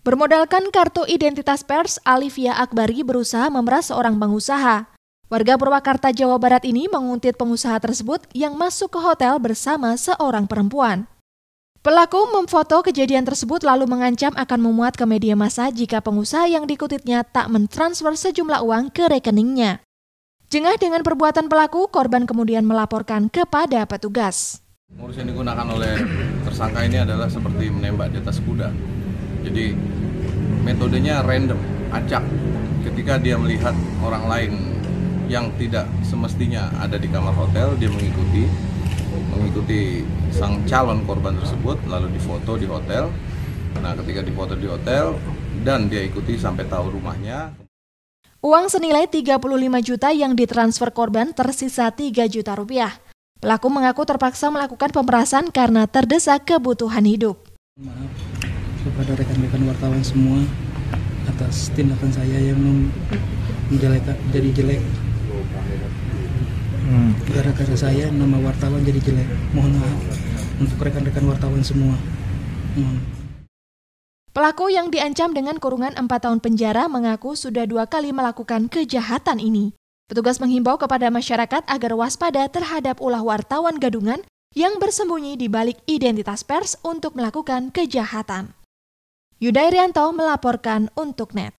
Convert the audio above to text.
Bermodalkan kartu identitas pers, Alivia Akbari berusaha memeras seorang pengusaha. Warga Purwakarta, Jawa Barat ini menguntit pengusaha tersebut yang masuk ke hotel bersama seorang perempuan. Pelaku memfoto kejadian tersebut lalu mengancam akan memuat ke media massa jika pengusaha yang dikutitnya tak mentransfer sejumlah uang ke rekeningnya. Jengah dengan perbuatan pelaku, korban kemudian melaporkan kepada petugas. Modus yang digunakan oleh tersangka ini adalah seperti menembak di atas kuda. Jadi metodenya random, acak. Ketika dia melihat orang lain yang tidak semestinya ada di kamar hotel, dia mengikuti sang calon korban tersebut, lalu difoto di hotel. Nah, ketika difoto di hotel dan dia ikuti sampai tahu rumahnya. Uang senilai 35 juta yang ditransfer korban tersisa 3 juta rupiah. Pelaku mengaku terpaksa melakukan pemerasan karena terdesak kebutuhan hidup. Maaf kepada rekan-rekan wartawan semua atas tindakan saya yang menjelekan jadi jelek. Gara-gara saya nama wartawan jadi jelek. Mohon maaf untuk rekan-rekan wartawan semua. Pelaku yang diancam dengan kurungan 4 tahun penjara mengaku sudah 2 kali melakukan kejahatan ini. Petugas menghimbau kepada masyarakat agar waspada terhadap ulah wartawan gadungan yang bersembunyi di balik identitas pers untuk melakukan kejahatan. Yuda Irianto melaporkan untuk NET.